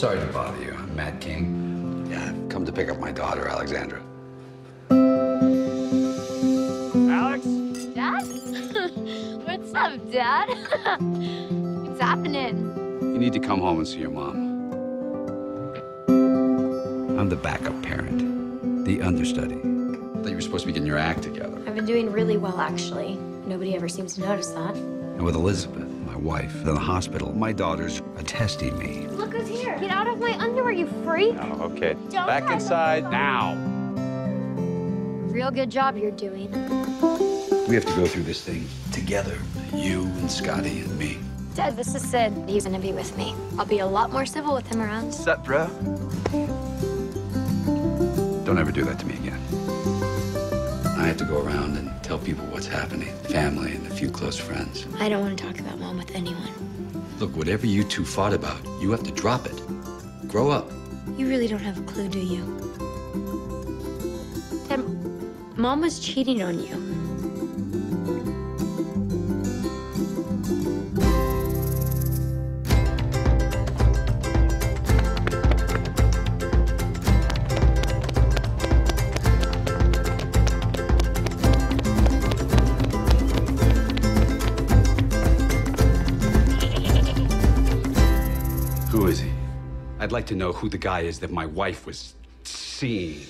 Sorry to bother you. I'm Matt King. Yeah, I've come to pick up my daughter, Alexandra. Alex? Dad? What's up, Dad? What's happening? You need to come home and see your mom. I'm the backup parent, the understudy. I thought you were supposed to be getting your act together. I've been doing really well, actually. Nobody ever seems to notice that. And with Elizabeth, my wife, in the hospital, my daughters are testing me. Look who's here. Get out of my underwear, you freak. Oh, okay. Don't Back inside now. Real good job you're doing. We have to go through this thing together, you and Scotty and me. Dad, this is Sid. He's gonna be with me. I'll be a lot more civil with him around. What's up, bro? Don't ever do that to me again. I have to go around and tell people what's happening, family and a few close friends. I don't want to talk about Mom with anyone. Look, whatever you two fought about, you have to drop it. Grow up. You really don't have a clue, do you? Dad, Mom was cheating on you. Who is he? I'd like to know who the guy is that my wife was seeing.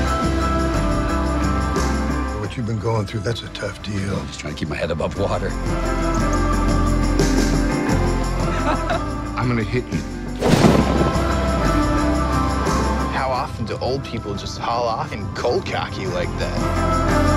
What you've been going through, that's a tough deal. I'm just trying to keep my head above water. I'm gonna hit you. How often do old people just haul off and cold cock you like that?